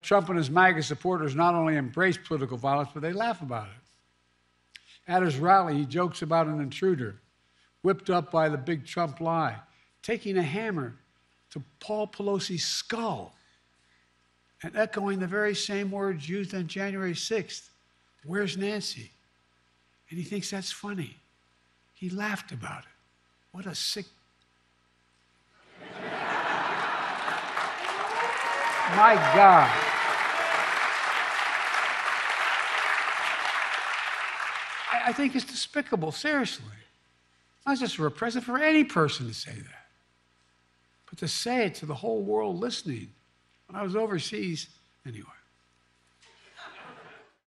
Trump and his MAGA supporters not only embrace political violence, but they laugh about it. At his rally, he jokes about an intruder whipped up by the big Trump lie, taking a hammer to Paul Pelosi's skull and echoing the very same words used on January 6th. Where's Nancy? And he thinks that's funny. He laughed about it. What a sick... My God. I think it's despicable, seriously. Not just for a president, for any person to say that. But to say it to the whole world listening. When I was overseas, anyway.